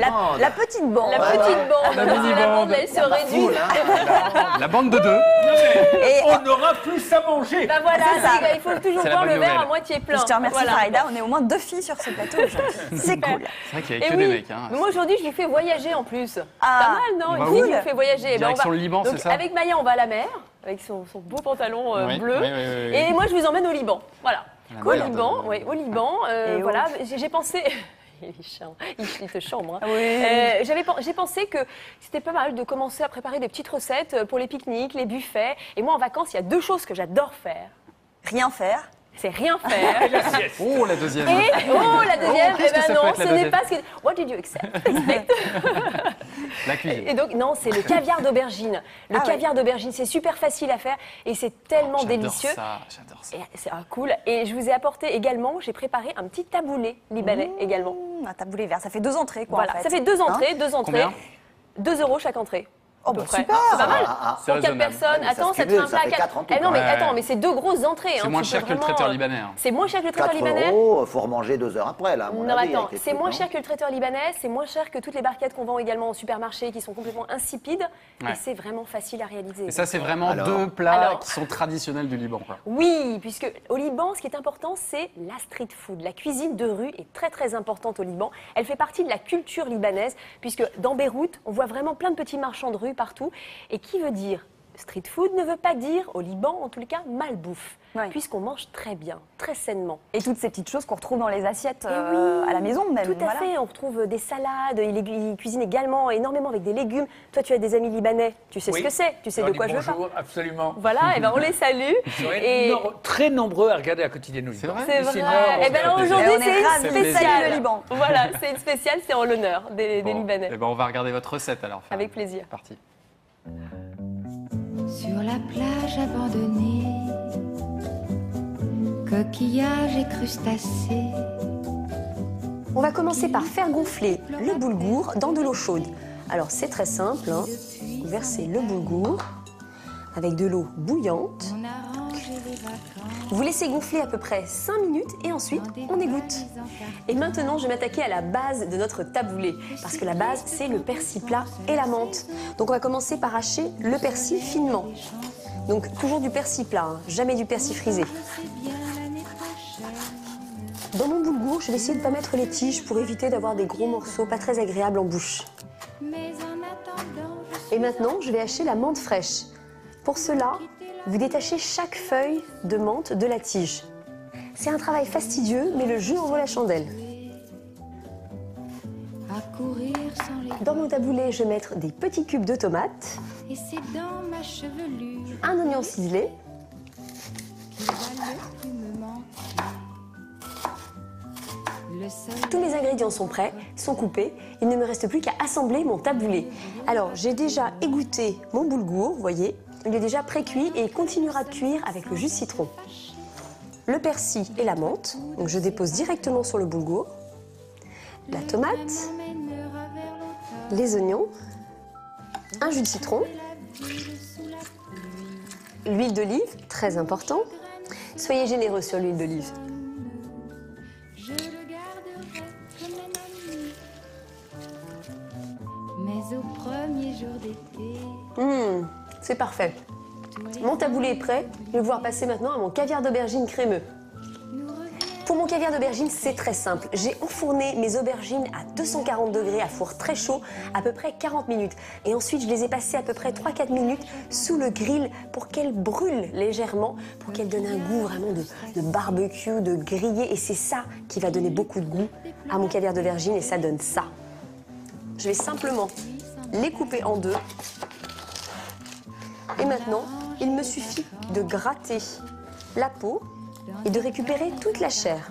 La petite bande. La petite bande, La mini la bande. bande, elle se réduit. La bande de deux. Et On aura plus à manger. Bah voilà, C'est ça. il faut toujours C'est la voir bonne le verre nouvelle. à moitié plein. je te remercie, Voilà. Farida. On est au moins 2 filles sur ce plateau aujourd'hui. C'est cool. C'est vrai qu'il n'y a Et que oui, des mecs. Hein. mais moi aujourd'hui je vous fais voyager en plus. Ah, Pas mal, non? bah Une oui. fille qui vous fait voyager. Eh ben, Direction le Liban, donc, c'est ça? avec Maya, on va à la mer, avec son beau pantalon Oui, bleu. oui, oui, oui. Et moi je vous emmène au Liban. Voilà. La Au mer Liban, de- oui, au Liban. Et Voilà, j'ai pensé. Il est chiant, il te chambre. Hein. Oui. J'ai pensé que c'était pas mal de commencer à préparer des petites recettes pour les pique-niques, les buffets. Et moi en vacances, il y a 2 choses que j'adore faire. Rien faire. C'est rien faire. La sieste. Oh, la deuxième. Et la deuxième, qu'est-ce que ça peut non, être, la ce n'est deuxième pas ce que. What did you expect? La cuisine. Et donc, non, c'est le caviar d'aubergine. Le Ah ouais. caviar d'aubergine, c'est super facile à faire et c'est tellement délicieux. J'adore ça. Et c'est cool. Et je vous ai apporté également, j'ai préparé un petit taboulé libanais également. Un taboulé vert. Ça fait 2 entrées, quoi. Voilà, en fait. ça fait 2 entrées, 2 entrées. Combien? 2 € chaque entrée. Oh, à peu bah, près. super. C'est pas mal. C'est Pour 4 raisonnable. personnes. mais ça Attends, se ça te fait cumule, un ça plat fait à 4. quatre en tout, Eh non, mais ouais. attends, mais c'est 2 grosses entrées. C'est hein, moins tu cher peux que le vraiment, traiteur libanais. Hein. C'est moins cher que le traiteur 4 libanais. €, faut remanger 2 heures après, là, à mon Non, avis. attends, avec les c'est trucs, moins non cher que le traiteur libanais, c'est moins cher que toutes les barquettes qu'on vend également au supermarché qui sont complètement insipides. Ouais. Et c'est vraiment facile à réaliser. Et ça, c'est vraiment Alors. 2 plats Alors. qui sont traditionnels du Liban. Quoi. Oui, puisque au Liban, ce qui est important, c'est la street food. La cuisine de rue est très très importante au Liban. Elle fait partie de la culture libanaise, puisque dans Beyrouth, on voit vraiment plein de petits marchands de rue partout. Et qui veut dire street food ne veut pas dire, au Liban en tout cas, malbouffe, Ouais. puisqu'on mange très bien, très sainement. Et toutes ces petites choses qu'on retrouve dans les assiettes Eh oui, à la maison, même. Tout à voilà. fait, on retrouve des salades, ils cuisinent également énormément avec des légumes. Toi, tu as des amis libanais, tu sais Oui. ce que c'est, tu sais On de dit quoi je veux bonjour, parler. absolument. Voilà, et ben on les salue. Ils sont Et très nombreux à regarder la quotidienne au C'est Liban. vrai c'est Ici, vrai. nord, Et ben alors on aujourd'hui, Et on est c'est ravis une de saluer spéciale. le Liban. Voilà, c'est une spéciale, c'est en l'honneur des Libanais. Eh ben, on va regarder votre recette alors. Farine. Avec plaisir. C'est parti. Sur la plage abandonnée, coquillages et crustacés. On va commencer par faire gonfler le boulgour dans de l'eau chaude. Alors c'est très simple, hein. Vous versez le boulgour avec de l'eau bouillante. On a rangé les vacances. Vous laissez gonfler à peu près 5 minutes et ensuite on égoutte. Et maintenant, je vais m'attaquer à la base de notre taboulé. Parce que la base, c'est le persil plat et la menthe. Donc on va commencer par hacher le persil finement. Donc toujours du persil plat, hein, jamais du persil frisé. C'est bien l'année prochaine. Dans mon boulgour, je vais essayer de ne pas mettre les tiges pour éviter d'avoir des gros morceaux pas très agréables en bouche. Mais en attendant, je suis Et maintenant, je vais hacher la menthe fraîche. Pour cela, vous détachez chaque feuille de menthe de la tige. C'est un travail fastidieux, mais le jus en vaut la chandelle. à courir sans les Dans mon taboulé, je vais mettre des petits cubes de tomates, Et c'est dans ma chevelure un oignon ciselé, qui va le plus me manquer. Le soleil tous les ingrédients sont prêts, sont coupés, il ne me reste plus qu'à assembler mon taboulé. Alors, j'ai déjà égoutté mon boulgour, vous voyez, il est déjà pré-cuit et il continuera de cuire avec le jus de citron. Le persil et la menthe, donc je dépose directement sur le boulgour, la tomate, m'emmènera vers l'automne. les oignons, un jus de citron, La ville sous la pluie. l'huile d'olive, très important. Soyez généreux sur l'huile d'olive. Je le garderai comme un ami. Mais au premier jour d'été, C'est parfait. Mon taboulé est prêt. Je vais pouvoir passer maintenant à mon caviar d'aubergine crémeux. nous revient Pour mon caviar d'aubergine, c'est très simple. J'ai enfourné mes aubergines à 240 degrés à four très chaud, à peu près 40 minutes. Et ensuite, je les ai passées à peu près 3-4 minutes sous le grill pour qu'elles brûlent légèrement, pour qu'elles donnent un goût vraiment de barbecue, de grillé. Et c'est ça qui va donner beaucoup de goût à mon caviar d'aubergine et ça donne ça. Je vais simplement les couper en deux. Et maintenant, il me suffit de gratter la peau et de récupérer toute la chair.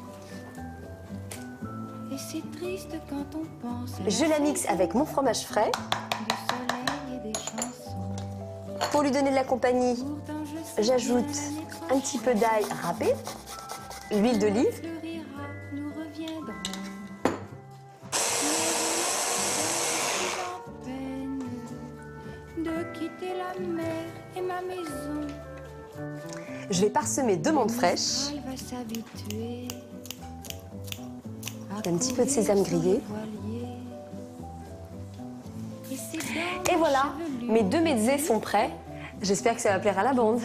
et c'est triste quand on pense Je la mixe avec mon fromage frais du soleil et des chansons. pour lui donner de la compagnie. Pourtant je sais J'ajoute bien un petit peu d'ail râpé, l'huile d'olive, fleurira, nous reviendrons. Mais en peine de quitter la mer et ma maison. je vais parsemer de menthe fraîche, Elle va s'habituer. un petit peu de sésame grillé, Et voilà, mes 2 mezzés sont prêts. J'espère que ça va plaire à la bande.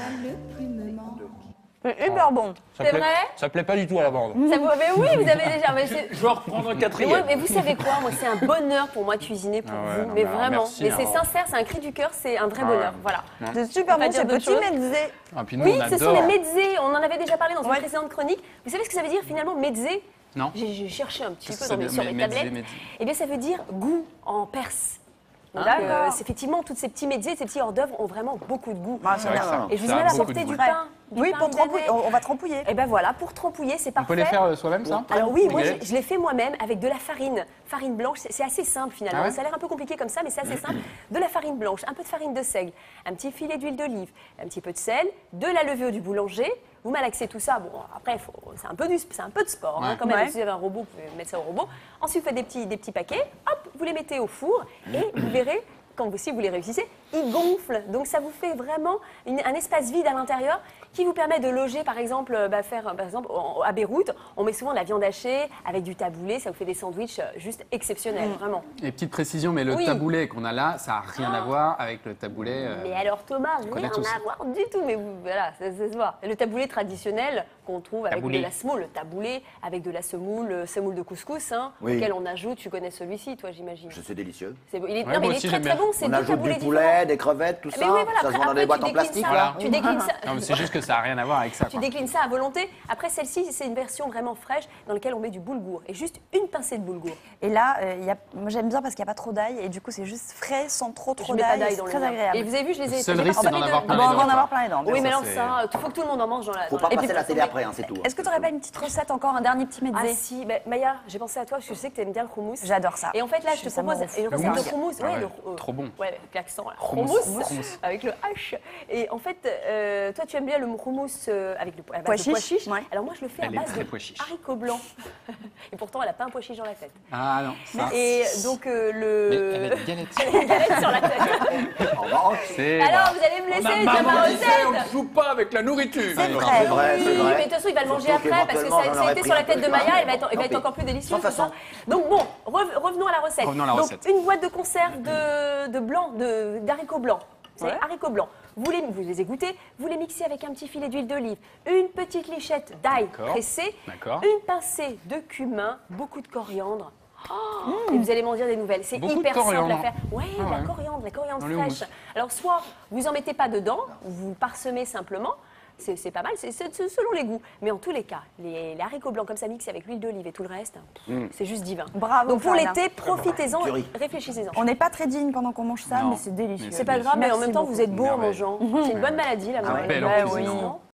Hyper bon. Ça C'est plaît- vrai Ça plaît pas du tout à la bande. Ça vous... Mais oui, vous avez déjà... Mais Je vais en reprendre un Mais, quatrième. ouais, mais vous savez quoi, moi c'est un bonheur pour moi de cuisiner pour Ah ouais, vous, non, mais mais alors, vraiment. merci, mais c'est alors. sincère, c'est un cri du cœur, c'est un vrai Ah bonheur. ouais. Voilà. C'est super On va bon, dire ces d'autres petits choses mezzés. Ah, puis nous, Oui, on ce sont adore. les mezzés. On en avait déjà parlé dans une Ouais. précédente chronique. Vous savez ce que ça veut dire finalement mezzé? Non. J'ai cherché un petit Qu'est-ce peu que ça dans veut sur dire, les mezzé, tablettes. mezzé Eh bien, ça veut dire goût en perse. Donc, D'accord. c'est effectivement, tous ces petits mezzés, ces petits hors d'œuvre ont vraiment beaucoup de goût. Ah, c'est Ouais, bien. ça. Et je vous Ça ai a même beaucoup apporté de du goût. pain. du Oui, pain pour trempouiller. milanais. On va trempouiller. Et ben voilà, pour trempouiller, c'est On parfait. peut les faire soi-même, ça? Alors oui, moi Galette je l'ai fait moi-même avec de la farine blanche. C'est assez simple finalement. Ah ouais Ça a l'air un peu compliqué comme ça, mais c'est assez simple. De la farine blanche, un peu de farine de seigle, un petit filet d'huile d'olive, un petit peu de sel, de la levure du boulanger. Vous malaxez tout ça. Bon, après, c'est un peu de sport hein, Ouais. quand même. Ouais. Si vous avez un robot, vous pouvez mettre ça au robot. Ensuite, vous faites des petits paquets. Hop, vous les mettez au four et vous verrez. Si vous les réussissez, ils gonflent. Donc ça vous fait vraiment un espace vide à l'intérieur qui vous permet de loger, par exemple, à Beyrouth, on met souvent de la viande hachée avec du taboulé. Ça vous fait des sandwichs juste exceptionnels, vraiment. Et petite précision, mais le Oui. taboulé qu'on a là, ça n'a rien à voir avec le taboulé. Mais alors Thomas, connaît rien tous. à voir du tout. Mais voilà, ça se voit. Le taboulé traditionnel qu'on trouve avec Taboulé. de la semoule, le taboulé avec de la semoule de couscous, hein, Oui. auquel on ajoute. Tu connais celui-ci, toi, j'imagine. C'est délicieux. Il est, Ouais, non, mais moi il est aussi, très j'aime très bien. bon. C'est On deux ajoute taboulés du différents. poulet, des crevettes, tout Mais ça. oui, voilà, Ça se vend dans après, des boîtes tu en déclines plastique, ça. là. Tu déclines ça. Non, mais c'est juste que ça n'a rien à voir avec ça. Tu quoi. déclines ça à volonté. Après, celle-ci, c'est une version vraiment fraîche dans laquelle on met du boulgour. Et juste une pincée de boulgour. Et là, moi j'aime bien parce qu'il n'y a pas trop d'ail et du coup c'est juste frais sans trop Je mets pas d'ail. d'ail C'est dans le très mien. agréable. Et vous avez vu, je les ai... Le céleri, j'ai pas c'est parlé d'en de- avoir Ah plein bon, les on va dents, en avoir quoi. plein les dents. Oui, mais ça, non, c'est- ça, il faut que tout le monde en mange dans la... Faut pas Et passer puis- la télé après, hein, c'est tout. Est-ce que tu n'aurais pas une petite recette encore, un dernier petit Ah mezzé? si, bah, Maya, j'ai pensé à toi parce que je sais que tu aimes bien le houmous. J'adore ça. Et en fait, là, je te Ça me propose ronfle. une recette hummus. de houmous. Ah ouais, le- trop bon. Ouais, avec l'accent. Là. Houmous. Houmous, avec le H. Et en fait, toi, tu aimes bien le houmous avec le Pois chiche, ouais. Alors moi, je le fais à Elle est base très de pois chiche. haricots blancs. Et pourtant, elle n'a pas un pois chiche dans la tête. Ah non, ça. Et donc, Mais elle a des galettes. Elle a une galette sur la tête. En revanche, C'est Alors, vous allez me On a laisser dire maman ma disait, on recette. ne joue pas avec la nourriture. C'est c'est vrai. vrai, c'est Oui, vrai. mais de toute façon, il va le manger Surtout après parce que qu'éventuellement, ça j'en a aurais été pris sur la un peu tête de plus Maya, loin. elle va Tant être pis. encore plus délicieuse. Sans tout ça. façon. Donc bon, revenons à la recette. Revenons à la Donc recette. une boîte de conserve de blanc, d'haricots blancs. C'est Ouais. haricots blancs. Vous les égouttez, vous les mixez avec un petit filet d'huile d'olive, une petite lichette d'ail D'accord. pressé, D'accord. une pincée de cumin, beaucoup de coriandre. Et vous allez m'en dire des nouvelles. C'est Beaucoup de hyper simple à coriandre. faire. Ouais, Ah ouais. la coriandre Dans le fraîche. houmous. Alors soit vous en mettez pas dedans, vous parsemez simplement. C'est pas mal, c'est selon les goûts. Mais en tous les cas, les haricots blancs comme ça mixés avec l'huile d'olive et tout le reste, c'est juste divin. Bravo, Donc pour Farina. l'été, profitez-en, Purée. réfléchissez-en. On n'est pas très digne pendant qu'on mange ça, Non. mais c'est délicieux. Mais C'est pas grave, mais en Merci même temps, beaucoup. vous êtes beau en Merveille. mangeant. C'est une bonne maladie, la Ah ouais. Belle en Bah cuisine. oui. Non